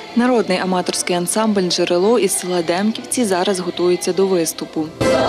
Народний аматорський ансамбль «Джерело» із села Демківці зараз готується до виступу.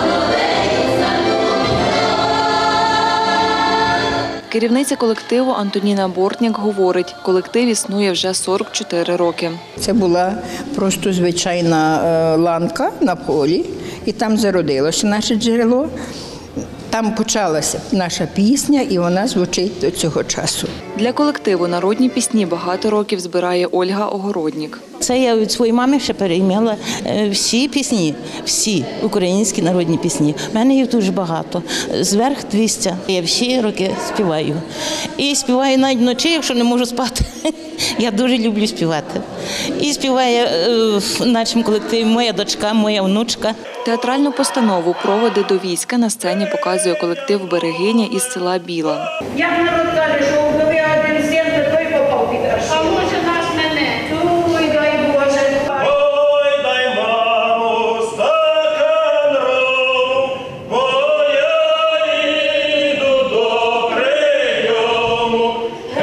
Керівниця колективу Антоніна Бортняк говорить, колектив існує вже 44 роки. Це була просто звичайна ланка на полі, і там зародилося наше джерело. Там почалася наша пісня, і вона звучить до цього часу. Для колективу народні пісні багато років збирає Ольга Огороднік. Це я від своєї мами ще перейняла всі пісні, всі українські народні пісні. У мене їх дуже багато, зверх 200. Я всі роки співаю. І співаю навіть вночі, якщо не можу спати. Я дуже люблю співати. І співає в нашому колективі моя дочка, моя внучка. Театральну постанову «Проводи до війська» на сцені показує колектив «Берегиня» із села Біла. Як народ каже, що у вдові один син, то той попав під аршин. А може наш мене? Ой, дай Боже. Ой, дай, мамо, стакан рому, бо я їду до прийому.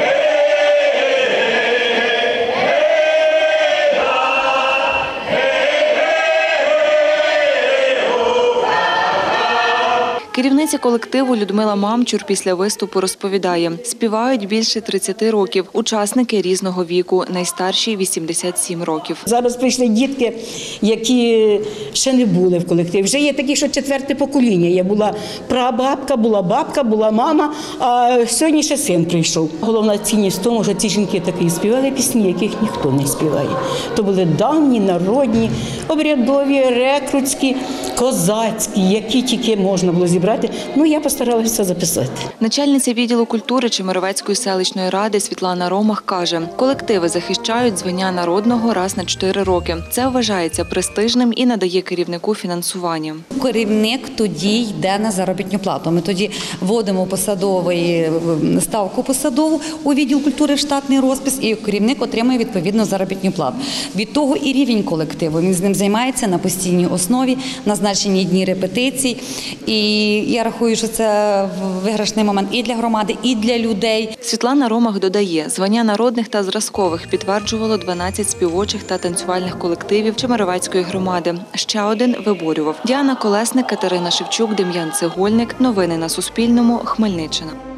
Керівниця колективу Людмила Мамчур після виступу розповідає, співають більше 30 років, учасники різного віку, найстарші – 87 років. Зараз прийшли дітки, які ще не були в колективі. Вже є такі, що четверте покоління. Я була прабабка, була бабка, була мама, а сьогодні ще син прийшов. Головна цінність в тому, що ці жінки такі співали пісні, яких ніхто не співає. То були давні, народні, обрядові, рекрутські, козацькі, які тільки можна було зібрати. Ну, я постаралася записати. Начальниця відділу культури Чемеровецької селищної ради Світлана Ромах каже, колективи захищають звання народного раз на 4 роки. Це вважається престижним і надає керівнику фінансування. Керівник тоді йде на заробітну плату. Ми тоді вводимо ставку посадову у відділ культури в штатний розпис, і керівник отримує відповідну заробітну плату. Від того і рівень колективу. Він з ним займається на постійній основі, назначені дні репетицій. І я рахую, що це виграшний момент і для громади, і для людей. Світлана Ромах додає, звання народних та зразкових підтверджувало 12 співочих та танцювальних колективів Чемеровецької громади. Ще один виборював. Діана Колесник, Катерина Шевчук, Дем'ян Цегольник. Новини на Суспільному. Хмельниччина.